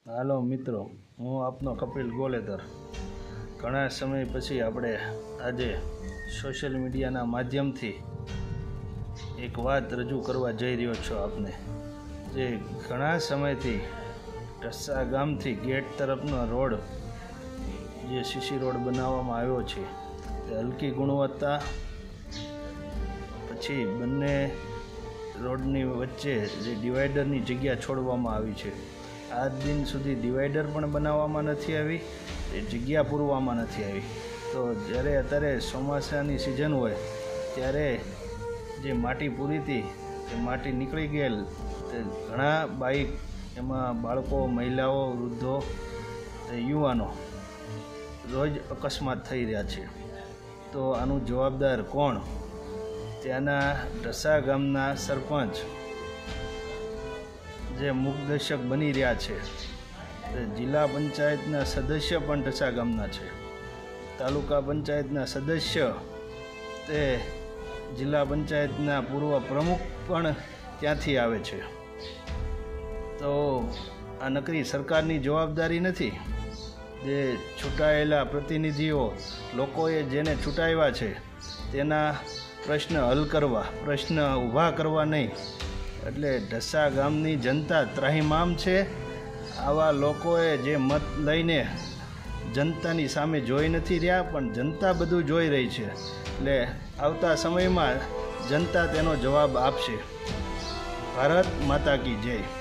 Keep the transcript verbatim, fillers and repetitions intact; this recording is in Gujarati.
હાલો મિત્રો, હું આપનો કપિલ ગોલેતર. ઘણા સમય પછી આપણે આજે સોશિયલ મીડિયાના માધ્યમથી એક વાત રજૂ કરવા જઈ રહ્યો છું આપને. જે ઘણા સમયથી ઢસા ગામથી ગેટ તરફનો રોડ, જે સીસી રોડ બનાવવામાં આવ્યો છે, તે હલકી ગુણવત્તા પછી બંને રોડની વચ્ચે જે ડિવાઈડરની જગ્યા છોડવામાં આવી છે. આજ દિન સુધી ડિવાઈડર પણ બનાવવામાં નથી આવી, એ જગ્યા પૂરવામાં નથી આવી. તો જ્યારે અત્યારે ચોમાસાની સિઝન હોય ત્યારે જે માટી પૂરી હતી તે માટી નીકળી ગયેલ, તે ઘણા બાઇક, એમાં બાળકો, મહિલાઓ, વૃદ્ધો, યુવાનો રોજ અકસ્માત થઈ રહ્યા છે. તો આનું જવાબદાર કોણ? ત્યાંના ઢસા ગામના સરપંચ જે મુખદર્શક બની રહ્યા છે, તે જિલ્લા પંચાયતના સદસ્ય પણ ઢસા ગામના છે, તાલુકા પંચાયતના સદસ્ય, તે જિલ્લા પંચાયતના પૂર્વ પ્રમુખ પણ ત્યાંથી આવે છે. તો આ નકરી સરકારની જવાબદારી નથી. જે ચૂંટાયેલા પ્રતિનિધિઓ, લોકોએ જેને ચૂંટાવ્યા છે, તેના પ્રશ્ન હલ કરવા, પ્રશ્ન ઊભા કરવા નહીં. એટલે ઢસા ગામની જનતા ત્રાહિમામ છે. આવા લોકોએ જે મત લઈને જનતાની સામે જોઈ નથી રહ્યા, પણ જનતા બધું જોઈ રહી છે. એટલે આવતા સમયમાં જનતા તેનો જવાબ આપશે. ભારત માતા કી જય.